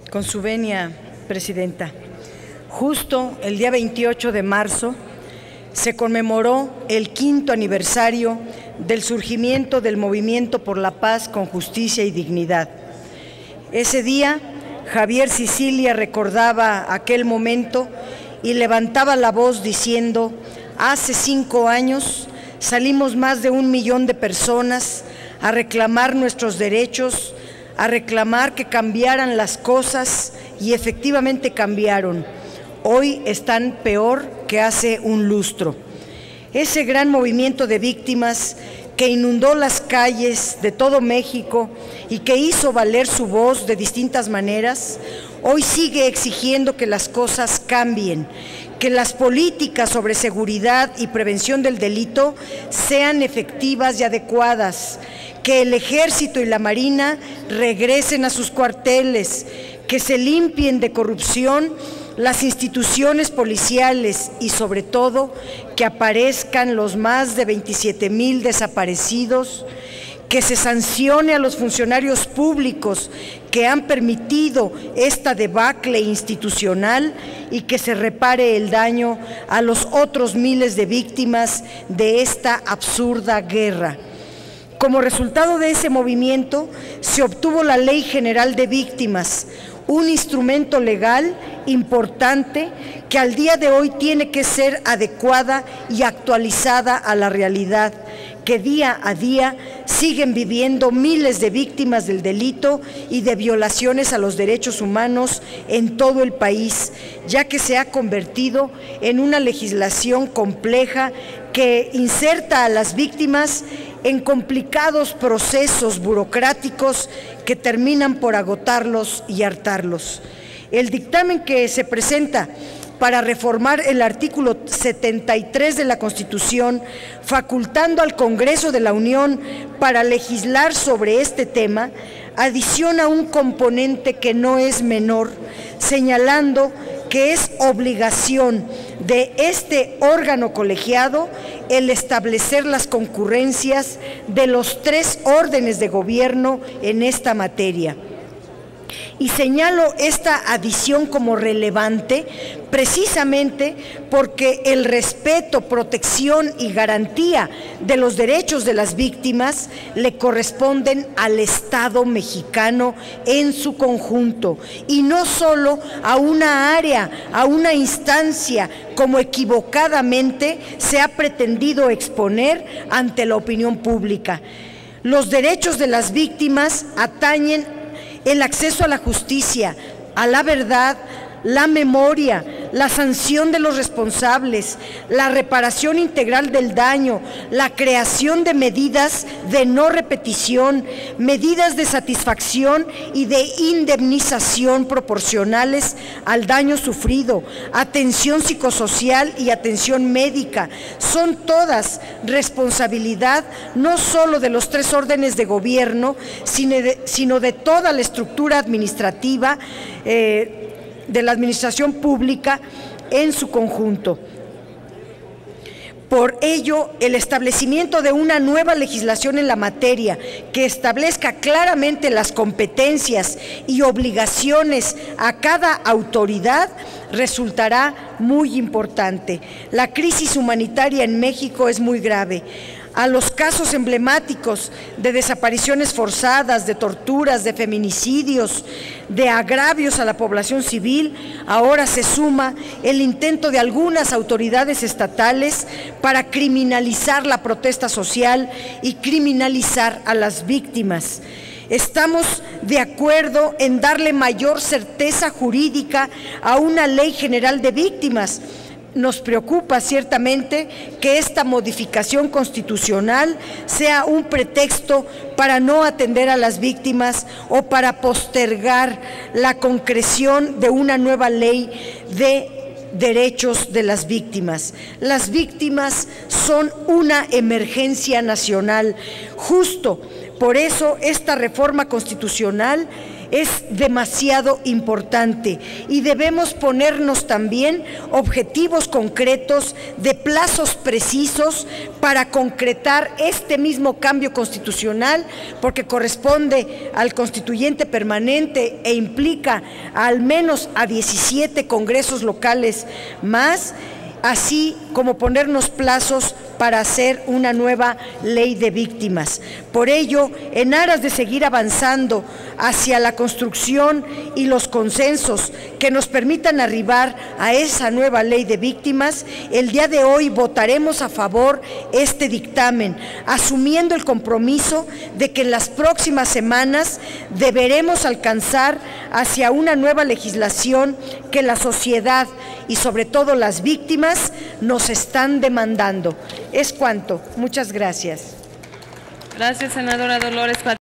Con su venia, Presidenta. Justo el día 28 de marzo se conmemoró el 5º aniversario del surgimiento del Movimiento por la Paz con Justicia y Dignidad. Ese día, Javier Sicilia recordaba aquel momento y levantaba la voz diciendo: hace 5 años salimos más de 1 millón de personas a reclamar nuestros derechos, a reclamar que cambiaran las cosas, y efectivamente cambiaron. Hoy están peor que hace un lustro. Ese gran movimiento de víctimas que inundó las calles de todo México y que hizo valer su voz de distintas maneras, hoy sigue exigiendo que las cosas cambien, que las políticas sobre seguridad y prevención del delito sean efectivas y adecuadas, que el Ejército y la Marina regresen a sus cuarteles, que se limpien de corrupción las instituciones policiales y, sobre todo, que aparezcan los más de 27,000 desaparecidos, que se sancione a los funcionarios públicos que han permitido esta debacle institucional y que se repare el daño a los otros miles de víctimas de esta absurda guerra. Como resultado de ese movimiento, se obtuvo la Ley General de Víctimas, un instrumento legal importante que al día de hoy tiene que ser adecuada y actualizada a la realidad que día a día siguen viviendo miles de víctimas del delito y de violaciones a los derechos humanos en todo el país, ya que se ha convertido en una legislación compleja que inserta a las víctimas en complicados procesos burocráticos que terminan por agotarlos y hartarlos. El dictamen que se presenta para reformar el artículo 73 de la Constitución, facultando al Congreso de la Unión para legislar sobre este tema, adiciona un componente que no es menor, señalando que es obligación de este órgano colegiado el establecer las concurrencias de los 3 órdenes de gobierno en esta materia. Y señalo esta adición como relevante precisamente porque el respeto, protección y garantía de los derechos de las víctimas le corresponden al Estado mexicano en su conjunto y no solo a una área, a una instancia como equivocadamente se ha pretendido exponer ante la opinión pública. Los derechos de las víctimas atañen el acceso a la justicia, a la verdad, la memoria, la sanción de los responsables, la reparación integral del daño, la creación de medidas de no repetición, medidas de satisfacción y de indemnización proporcionales al daño sufrido, atención psicosocial y atención médica. Son todas responsabilidad no solo de los 3 órdenes de gobierno, sino de toda la estructura administrativa de la administración pública en su conjunto. Por ello, el establecimiento de una nueva legislación en la materia que establezca claramente las competencias y obligaciones a cada autoridad resultará muy importante. La crisis humanitaria en México es muy grave. A los casos emblemáticos de desapariciones forzadas, de torturas, de feminicidios, de agravios a la población civil, ahora se suma el intento de algunas autoridades estatales para criminalizar la protesta social y criminalizar a las víctimas. Estamos de acuerdo en darle mayor certeza jurídica a una ley general de víctimas. Nos preocupa ciertamente que esta modificación constitucional sea un pretexto para no atender a las víctimas o para postergar la concreción de una nueva ley de derechos de las víctimas. Las víctimas son una emergencia nacional. Justo por eso esta reforma constitucional es demasiado importante y debemos ponernos también objetivos concretos de plazos precisos para concretar este mismo cambio constitucional, porque corresponde al constituyente permanente e implica al menos a 17 congresos locales más, así como ponernos plazos para hacer una nueva ley de víctimas. Por ello, en aras de seguir avanzando hacia la construcción y los consensos que nos permitan arribar a esa nueva ley de víctimas, el día de hoy votaremos a favor este dictamen, asumiendo el compromiso de que en las próximas semanas deberemos alcanzar hacia una nueva legislación que la sociedad y sobre todo las víctimas nos están demandando. Es cuanto. Muchas gracias. Gracias, senadora Dolores.